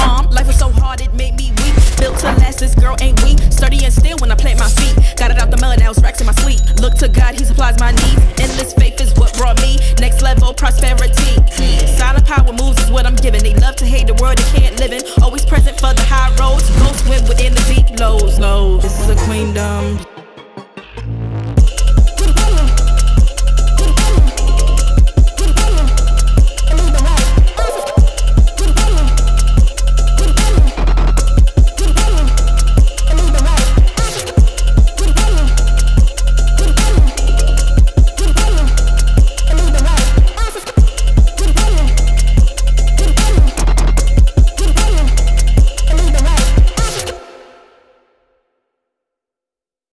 mom. Life was so hard, it made me weak. Built to last, this girl ain't weak. Sturdy and still when I plant my feet. Got it out the mud, now it's racks in my sleep. Look to God, he supplies my needs. Endless faith is what brought me next level prosperity. Silent power moves is what I'm giving. They love to hate the world they can't live in. Always present for the high roads. Ghosts win within the deep lows. This is a queendom.